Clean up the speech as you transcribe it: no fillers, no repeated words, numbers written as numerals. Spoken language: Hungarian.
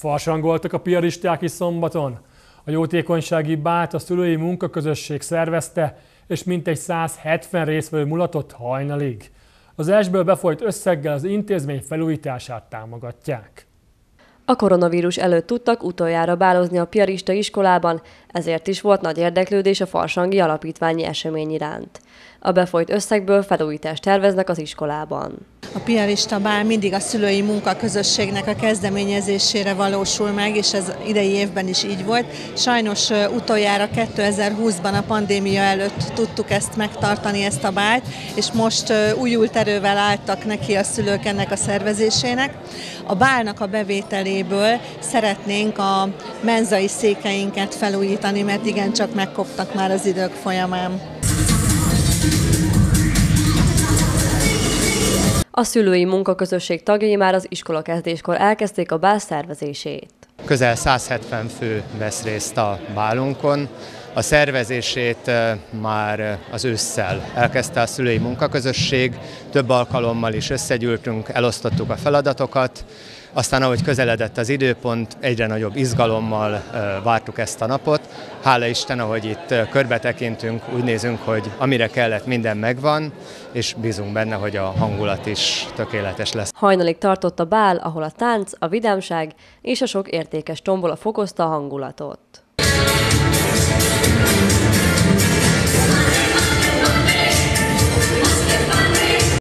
Farsangoltak a piaristák is szombaton. A jótékonysági bált a szülői munkaközösség szervezte, és mintegy 170 résztvevő mulatott hajnalig. Az esből befolyt összeggel az intézmény felújítását támogatják. A koronavírus előtt tudtak utoljára bálozni a piarista iskolában, ezért is volt nagy érdeklődés a farsangi alapítványi esemény iránt. A befolyt összegből felújítást terveznek az iskolában. A piarista bál mindig a szülői munkaközösségnek a kezdeményezésére valósul meg, és ez idei évben is így volt. Sajnos utoljára 2020-ban a pandémia előtt tudtuk ezt megtartani, ezt a bált, és most újult erővel álltak neki a szülők ennek a szervezésének. A bálnak a bevételéből szeretnénk a menzai székeinket felújítani, mert igencsak megkoptak már az idők folyamán. A szülői munkaközösség tagjai már az iskolakezdéskor elkezdték a bál szervezését. Közel 170 fő vesz részt a bálunkon. A szervezését már az ősszel elkezdte a szülői munkaközösség, több alkalommal is összegyűltünk, elosztottuk a feladatokat, aztán ahogy közeledett az időpont, egyre nagyobb izgalommal vártuk ezt a napot. Hála Isten, ahogy itt körbe tekintünk, úgy nézünk, hogy amire kellett, minden megvan, és bízunk benne, hogy a hangulat is tökéletes lesz. Hajnalig tartott a bál, ahol a tánc, a vidámság és a sok értékes tombola fokozta a hangulatot.